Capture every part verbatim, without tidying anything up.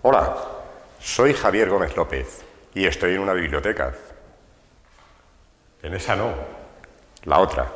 Hola, soy Javier Gómez López y estoy en una biblioteca. En esa no, la otra.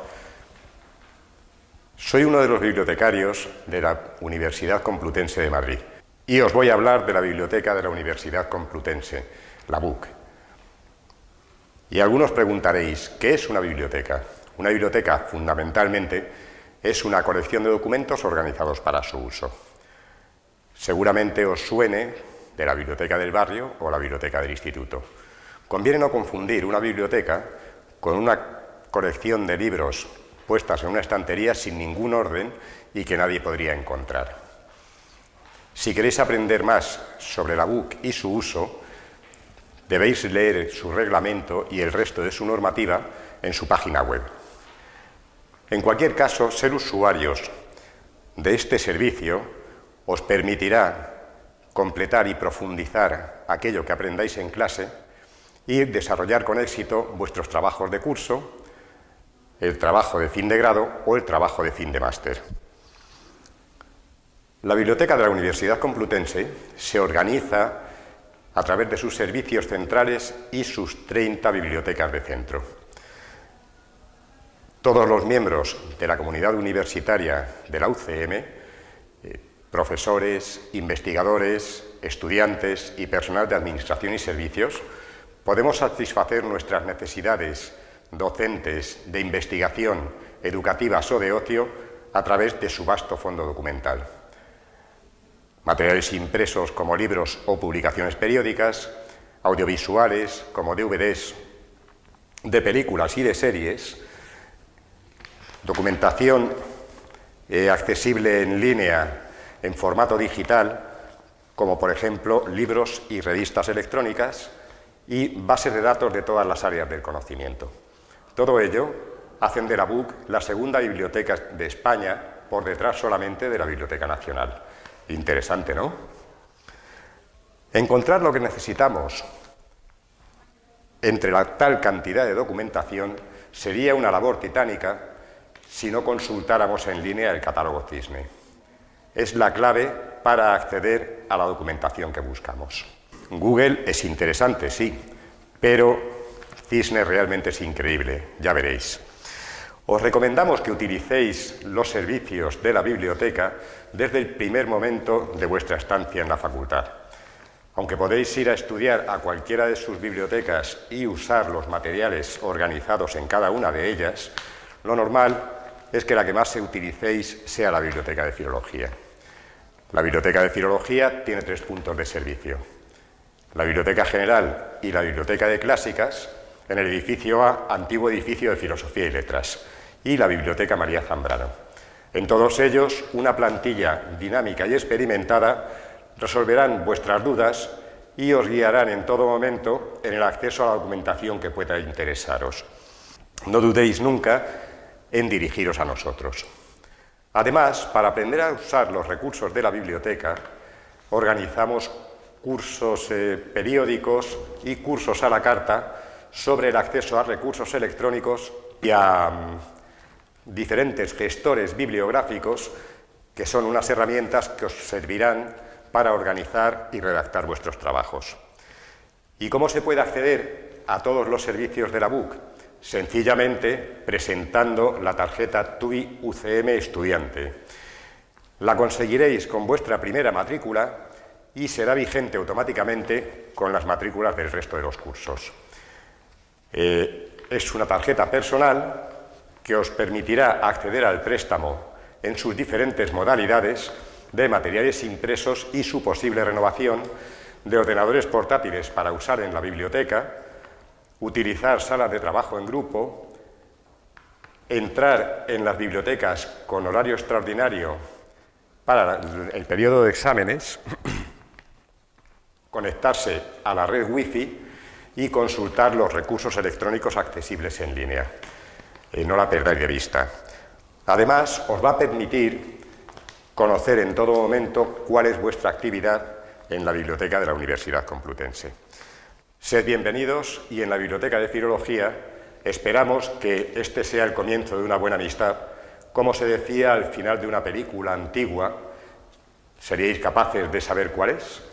Soy uno de los bibliotecarios de la Universidad Complutense de Madrid y os voy a hablar de la biblioteca de la Universidad Complutense, la B U C. Y algunos preguntaréis, ¿qué es una biblioteca? Una biblioteca, fundamentalmente, es una colección de documentos organizados para su uso. Seguramente os suene de la biblioteca del barrio o la biblioteca del instituto. Conviene no confundir una biblioteca con una colección de libros puestas en una estantería sin ningún orden y que nadie podría encontrar. Si queréis aprender más sobre la B U C y su uso, debéis leer su reglamento y el resto de su normativa en su página web. En cualquier caso, ser usuarios de este servicio os permitirá completar y profundizar aquello que aprendáis en clase y desarrollar con éxito vuestros trabajos de curso, el trabajo de fin de grado o el trabajo de fin de máster. La biblioteca de la Universidad Complutense se organiza a través de sus servicios centrales y sus treinta bibliotecas de centro. Todos los miembros de la comunidad universitaria de la U C M, eh, profesores, investigadores, estudiantes y personal de administración y servicios, podemos satisfacer nuestras necesidades docentes, de investigación, educativas o de ocio a través de su vasto fondo documental. Materiales impresos como libros o publicaciones periódicas, audiovisuales como D V Ds de películas y de series, documentación eh, accesible en línea en formato digital, como por ejemplo libros y revistas electrónicas y bases de datos de todas las áreas del conocimiento. Todo ello hacen de la B U C la segunda biblioteca de España, por detrás solamente de la Biblioteca Nacional. Interesante, ¿no? Encontrar lo que necesitamos entre la tal cantidad de documentación sería una labor titánica si no consultáramos en línea el catálogo Cisne. Es la clave para acceder a la documentación que buscamos. Google es interesante, sí, pero Cisne realmente es increíble, ya veréis. Os recomendamos que utilicéis los servicios de la biblioteca desde el primer momento de vuestra estancia en la facultad. Aunque podéis ir a estudiar a cualquiera de sus bibliotecas y usar los materiales organizados en cada una de ellas, lo normal es que la que más se utilicéis sea la Biblioteca de Filología. La Biblioteca de Filología tiene tres puntos de servicio: la Biblioteca General y la Biblioteca de Clásicas, en el edificio A, antiguo edificio de Filosofía y Letras, y la Biblioteca María Zambrano. En todos ellos, una plantilla dinámica y experimentada resolverán vuestras dudas y os guiarán en todo momento en el acceso a la documentación que pueda interesaros. No dudéis nunca en dirigiros a nosotros. Además, para aprender a usar los recursos de la biblioteca, organizamos cursos eh, periódicos y cursos a la carta sobre el acceso a recursos electrónicos y a um, diferentes gestores bibliográficos, que son unas herramientas que os servirán para organizar y redactar vuestros trabajos. ¿Y cómo se puede acceder a todos los servicios de la B U C? Sencillamente presentando la tarjeta T U I U C M Estudiante. La conseguiréis con vuestra primera matrícula y será vigente automáticamente con las matrículas del resto de los cursos. Eh, es una tarjeta personal que os permitirá acceder al préstamo en sus diferentes modalidades de materiales impresos y su posible renovación, de ordenadores portátiles para usar en la biblioteca, utilizar salas de trabajo en grupo, entrar en las bibliotecas con horario extraordinario para el periodo de exámenes, conectarse a la red Wi-Fi y consultar los recursos electrónicos accesibles en línea. Eh, no la perdáis de vista. Además, os va a permitir conocer en todo momento cuál es vuestra actividad en la biblioteca de la Universidad Complutense. Sed bienvenidos y en la Biblioteca de Filología esperamos que este sea el comienzo de una buena amistad. Como se decía al final de una película antigua, ¿seríais capaces de saber cuál es?